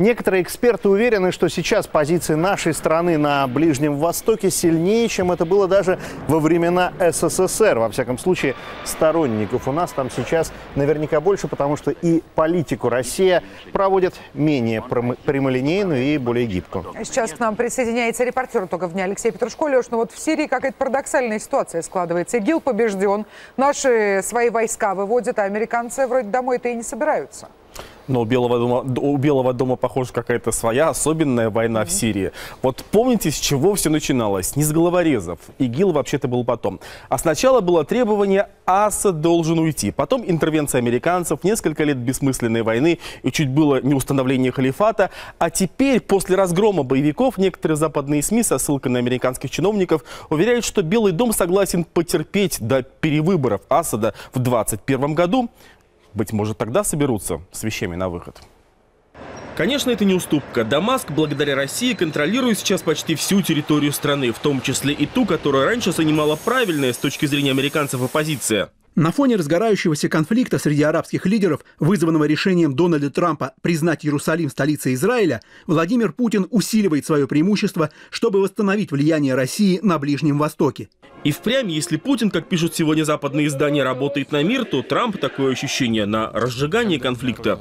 Некоторые эксперты уверены, что сейчас позиции нашей страны на Ближнем Востоке сильнее, чем это было даже во времена СССР. Во всяком случае, сторонников у нас там сейчас наверняка больше, потому что и политику Россия проводит менее прямолинейную и более гибкую. Сейчас к нам присоединяется репортер «Итогов дня» Алексей Петрушко. Леш, ну вот в Сирии какая-то парадоксальная ситуация складывается. ИГИЛ побежден, наши свои войска выводят, а американцы вроде домой-то и не собираются. Но у Белого дома, похоже, какая-то своя особенная война в Сирии. Вот помните, с чего все начиналось? Не с головорезов. ИГИЛ вообще-то был потом. А сначала было требование: Асад должен уйти. Потом интервенция американцев, несколько лет бессмысленной войны и чуть было не установление халифата. А теперь, после разгрома боевиков, некоторые западные СМИ со ссылкой на американских чиновников уверяют, что Белый дом согласен потерпеть до перевыборов Асада в 2021 году. Быть может, тогда соберутся с вещами на выход. Конечно, это не уступка. Дамаск, благодаря России, контролирует сейчас почти всю территорию страны, в том числе и ту, которую раньше занимала правильная с точки зрения американцев оппозиция. На фоне разгорающегося конфликта среди арабских лидеров, вызванного решением Дональда Трампа признать Иерусалим столицей Израиля, Владимир Путин усиливает свое преимущество, чтобы восстановить влияние России на Ближнем Востоке. И впрямь, если Путин, как пишут сегодня западные издания, работает на мир, то Трамп такое ощущение на разжигание конфликта.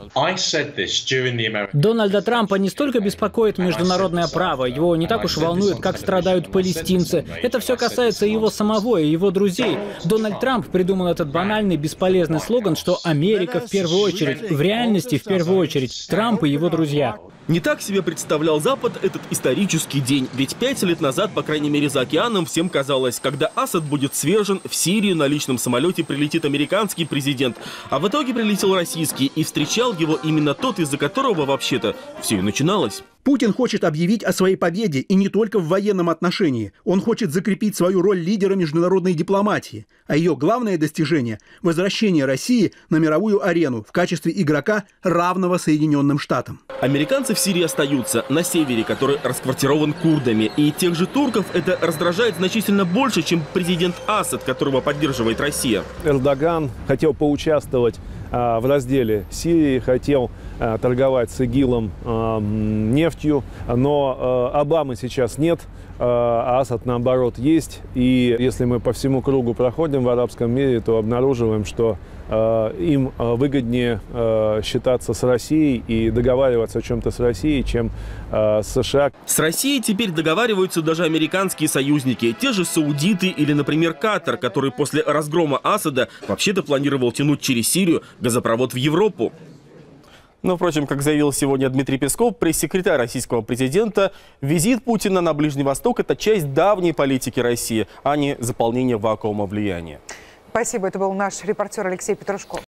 Дональда Трампа не столько беспокоит международное право, его не так уж волнует, как страдают палестинцы. Это все касается его самого и его друзей. Дональд Трамп придумал этот банальный, бесполезный слоган, что Америка в первую очередь, в реальности в первую очередь, Трамп и его друзья. Не так себе представлял Запад этот исторический день. Ведь 5 лет назад, по крайней мере за океаном, всем казалось, когда Асад будет свержен, в Сирию на личном самолете прилетит американский президент. А в итоге прилетел российский, и встречал его именно тот, из-за которого вообще-то все и начиналось. Путин хочет объявить о своей победе и не только в военном отношении. Он хочет закрепить свою роль лидера международной дипломатии. А ее главное достижение – возвращение России на мировую арену в качестве игрока, равного Соединенным Штатам. Американцы в Сирии остаются, на севере, который расквартирован курдами. И тех же турков это раздражает значительно больше, чем президент Асад, которого поддерживает Россия. Эрдоган хотел поучаствовать в разделе Сирии, хотел торговать с ИГИЛом нефтью, но Обамы сейчас нет, а Асад, наоборот, есть. И если мы по всему кругу проходим в арабском мире, то обнаруживаем, что им выгоднее считаться с Россией и договариваться о чем-то с Россией, чем с США. С Россией теперь договариваются даже американские союзники. Те же саудиты или, например, Катар, который после разгрома Асада вообще-то планировал тянуть через Сирию газопровод в Европу. Но, впрочем, как заявил сегодня Дмитрий Песков, пресс-секретарь российского президента, визит Путина на Ближний Восток – это часть давней политики России, а не заполнение вакуума влияния. Спасибо. Это был наш репортер Алексей Петрушко.